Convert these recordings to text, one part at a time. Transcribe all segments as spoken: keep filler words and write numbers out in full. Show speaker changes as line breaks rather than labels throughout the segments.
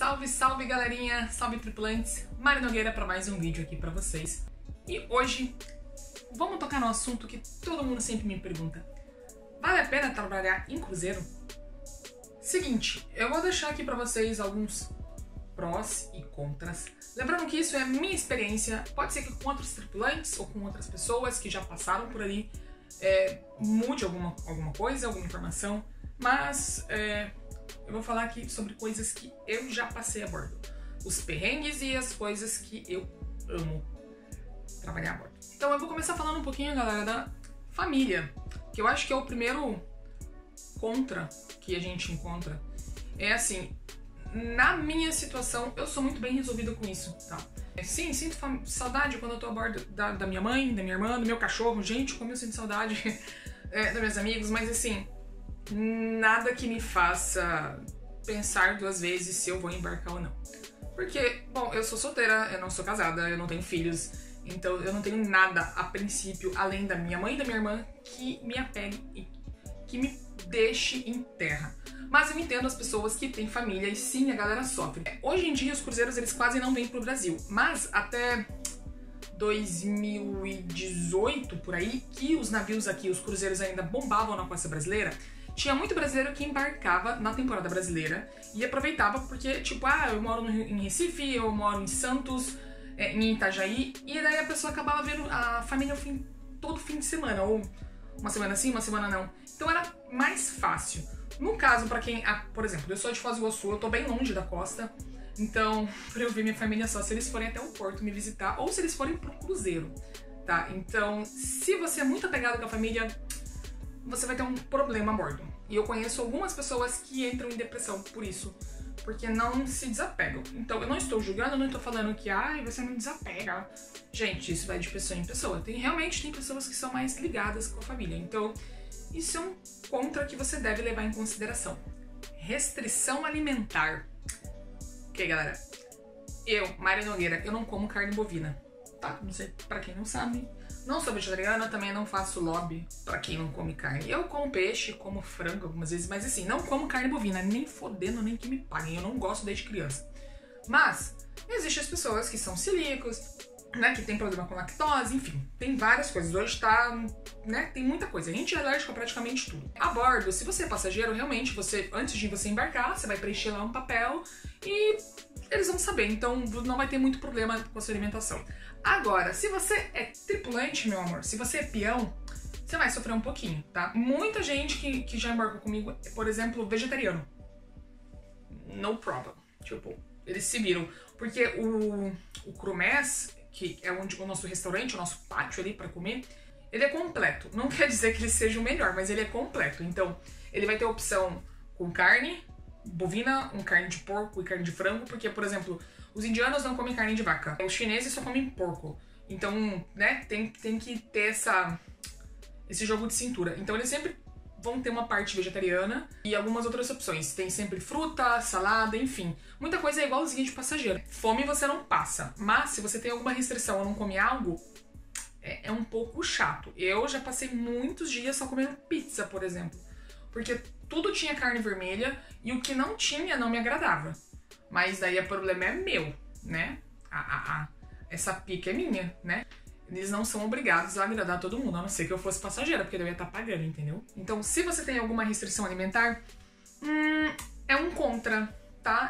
Salve, salve galerinha, salve tripulantes, Mari Nogueira para mais um vídeo aqui para vocês. E hoje vamos tocar no assunto que todo mundo sempre me pergunta: vale a pena trabalhar em cruzeiro? Seguinte, eu vou deixar aqui para vocês alguns prós e contras. Lembrando que isso é minha experiência, pode ser que com outros tripulantes ou com outras pessoas que já passaram por ali é, mude alguma, alguma coisa, alguma informação, mas é, eu vou falar aqui sobre coisas que eu já passei a bordo. Os perrengues e as coisas que eu amo trabalhar a bordo. Então eu vou começar falando um pouquinho, galera, da família, que eu acho que é o primeiro contra que a gente encontra. É assim, na minha situação, eu sou muito bem resolvida com isso, tá? Sim, sinto saudade quando eu tô a bordo da, da minha mãe, da minha irmã, do meu cachorro. Gente, como eu sinto saudade é, dos meus amigos, mas assim, nada que me faça pensar duas vezes se eu vou embarcar ou não. Porque, bom, eu sou solteira, eu não sou casada, eu não tenho filhos, então eu não tenho nada a princípio, além da minha mãe e da minha irmã, que me apegue e que me deixe em terra. Mas eu entendo as pessoas que têm família e sim, a galera sofre. Hoje em dia os cruzeiros eles quase não vêm pro Brasil, mas até dois mil e dezoito, por aí, que os navios aqui, os cruzeiros ainda bombavam na costa brasileira, tinha muito brasileiro que embarcava na temporada brasileira e aproveitava porque, tipo, ah, eu moro em Recife, eu moro em Santos, é, em Itajaí, e daí a pessoa acabava vendo a família fim, todo fim de semana, ou uma semana sim, uma semana não. Então era mais fácil. No caso, pra quem, ah, por exemplo, eu sou de Foz do Iguaçu, eu tô bem longe da costa, então pra eu ver minha família só se eles forem até o porto me visitar ou se eles forem pro cruzeiro, tá? Então, se você é muito apegado com a família, você vai ter um problema a bordo. E eu conheço algumas pessoas que entram em depressão por isso, porque não se desapegam. Então, eu não estou julgando, eu não estou falando que, ai, você não desapega. Gente, isso vai de pessoa em pessoa. Tem, realmente tem pessoas que são mais ligadas com a família. Então, isso é um contra que você deve levar em consideração. Restrição alimentar. Ok, galera? Eu, Mari Nogueira, eu não como carne bovina, tá? Não sei, pra quem não sabe. Não sou vegetariana, também não faço lobby pra quem não come carne. Eu como peixe, como frango algumas vezes, mas assim, não como carne bovina, nem fodendo, nem que me paguem. Eu não gosto desde criança. Mas, existem as pessoas que são celíacos, né, que tem problema com lactose, enfim, tem várias coisas. Hoje tá, né, tem muita coisa. A gente é alérgico a praticamente tudo. A bordo, se você é passageiro, realmente, você, antes de você embarcar, você vai preencher lá um papel e eles vão saber, então não vai ter muito problema com a sua alimentação. Agora, se você é tripulante, meu amor, se você é peão, você vai sofrer um pouquinho, tá? Muita gente que, que já embarcou comigo é, por exemplo, vegetariano. No problem. Tipo, eles se viram. Porque o, o Crumés, que é onde o nosso restaurante, o nosso pátio ali pra comer, ele é completo. Não quer dizer que ele seja o melhor, mas ele é completo. Então, ele vai ter opção com carne bovina, um carne de porco e carne de frango, porque, por exemplo, os indianos não comem carne de vaca, os chineses só comem porco. Então, né, tem, tem que ter essa, esse jogo de cintura. Então, eles sempre vão ter uma parte vegetariana e algumas outras opções. Tem sempre fruta, salada, enfim. Muita coisa é igualzinha de passageiro. Fome você não passa, mas se você tem alguma restrição ou não come algo, é, é um pouco chato. Eu já passei muitos dias só comendo pizza, por exemplo, porque tudo tinha carne vermelha e o que não tinha não me agradava. Mas daí o problema é meu, né? A, a, a, essa pica é minha, né? Eles não são obrigados a agradar todo mundo, a não ser que eu fosse passageira, porque eu ia estar pagando, entendeu? Então, se você tem alguma restrição alimentar, hum, é um contra, tá?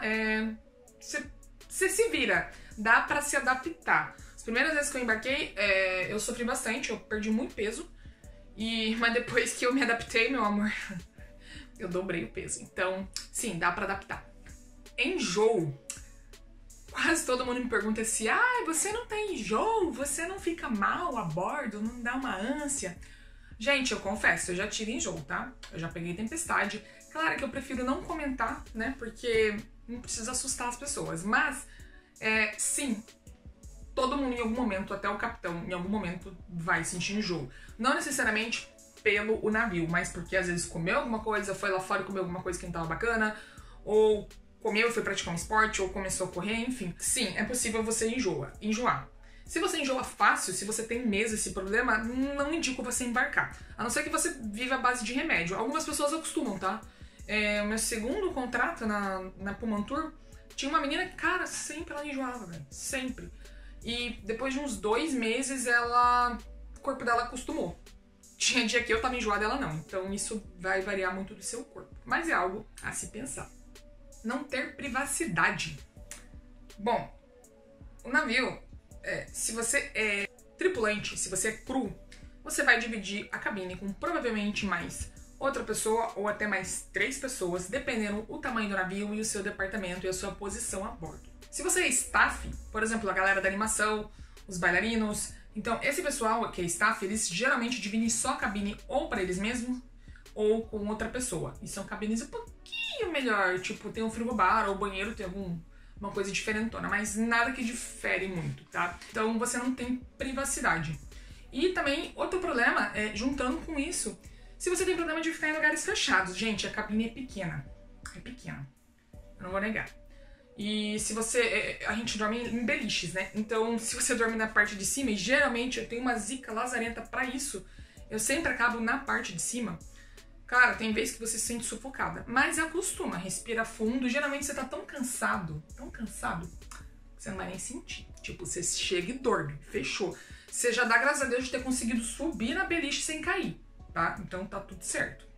Você se vira, dá pra se adaptar. As primeiras vezes que eu embarquei, é, eu sofri bastante, eu perdi muito peso. E, mas depois que eu me adaptei, meu amor, eu dobrei o peso. Então, sim, dá pra adaptar. Enjoo. Quase todo mundo me pergunta se, ah, você não tem enjoo? Você não fica mal a bordo? Não dá uma ânsia? Gente, eu confesso, eu já tive enjoo, tá? Eu já peguei tempestade. Claro que eu prefiro não comentar, né? Porque não precisa assustar as pessoas. Mas, é, sim, todo mundo em algum momento, até o capitão, em algum momento vai sentir enjoo. Não necessariamente pelo o navio, mas porque às vezes comeu alguma coisa, foi lá fora e comeu alguma coisa que não tava bacana, ou comeu e foi praticar um esporte, ou começou a correr, enfim. Sim, é possível você enjoa, enjoar. Se você enjoa fácil, se você tem mesmo esse problema, não indico você embarcar. A não ser que você viva à base de remédio. Algumas pessoas acostumam, tá? É, o meu segundo contrato na, na Pullman Tour, Tinha uma menina que, cara, sempre ela enjoava, velho. Sempre. E depois de uns dois meses, ela... o corpo dela acostumou. Tinha dia que eu tava enjoada, ela não. Então isso vai variar muito do seu corpo. Mas é algo a se pensar. Não ter privacidade. Bom, o navio, é, se você é tripulante, se você é cru, você vai dividir a cabine com provavelmente mais outra pessoa ou até mais três pessoas, dependendo o tamanho do navio e o seu departamento e a sua posição a bordo. Se você é staff, por exemplo, a galera da animação, os bailarinos, então esse pessoal que é staff, eles geralmente dividem só a cabine ou para eles mesmos ou com outra pessoa. E são cabines um pouquinho melhor, tipo, tem um frigobar ou banheiro, tem algum... uma coisa diferentona, mas nada que difere muito, tá? Então você não tem privacidade. E também, outro problema, é, juntando com isso, se você tem problema de ficar em lugares fechados, gente, a cabine é pequena. É pequena. Eu não vou negar. E se você... É, a gente dorme em beliches, né? Então, se você dorme na parte de cima, e geralmente eu tenho uma zica lazarenta pra isso, eu sempre acabo na parte de cima. Cara, tem vezes que você se sente sufocada, mas acostuma, respira fundo. Geralmente você tá tão cansado, tão cansado, que você não vai nem sentir. Tipo, você chega e dorme, fechou. Você já dá graças a Deus de ter conseguido subir na beliche sem cair, tá? Então tá tudo certo.